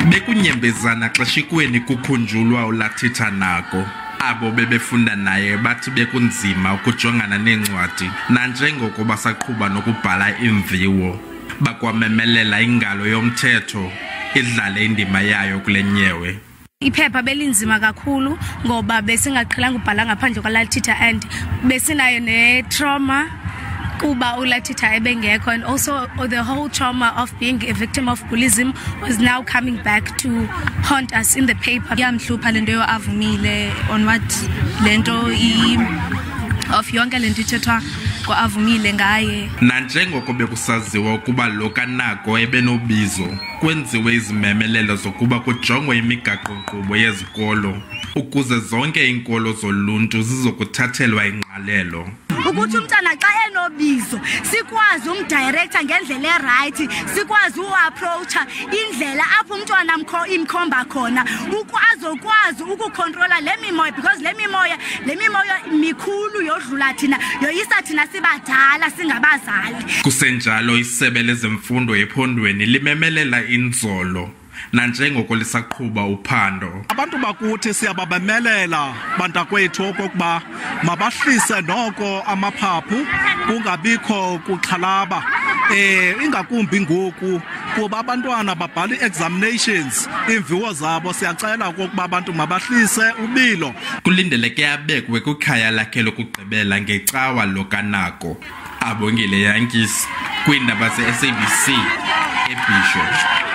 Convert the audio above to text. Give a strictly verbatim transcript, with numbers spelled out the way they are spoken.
Bekunyembezana xeshikweni kukhunjulwa uLathitha Nako. Abo bebefunda naye bathi bekunzima ukujongana neencwadi nanjengoko basaqhuba nokubhala imviwo. Bakwamemelela ingalo yomthetho idlale indima yayo kule nyewe. Iphepha belinzima kakhulu ngoba besingaqhelanga ubhala ngaphandle kwaLathitha and besinayo ne trauma kuba uLathitha ebengekho, and also the whole trauma of being a victim of bullying was now coming back to haunt us in the paper. Yamhlupha lento yo avumile on what lento I of yonke lento ithethwa kwaavumile ngaye. Nanjengoko bekusaziwa ukuba lo kaNako ebenobizo kwenziwe izimemelelo zokuba kujongwe imigaqo-nkqubo yezikolo ukuze zonke iinkolo zoluntu zizokuthathelwa ingqalelo. Ukuthi umntana xa enobizo sikwazi umdirector ngendlela eright, sikwazi uapproacha indlela apho umntwana imkhomba khona ukwazi ukwazi ukucontrola le mimoya, because le mimoya le mimoya mikhulu yodlula thina yoyisa thina sibadala singabazali. Kusenjalo isebe lezemfundo ephondweni limemelela inzolo nanjengoko lisaqhuba uphando. Abantu bakuthi siyababemelela bantakwethu okokuba mabahlise noko amaphaphu kungabikho kuxhalaba eh ingakumbi ngoku kuba abantwana babhala examinations imviwo zabo. Siyacela ukuba abantu mabahlise ubilo. Kulindeleke abekwe kwikhaya lakhe lokugqibela ngecawa lo kaNako. Abongile Yankees kwiindaba ze S A B C eBisho.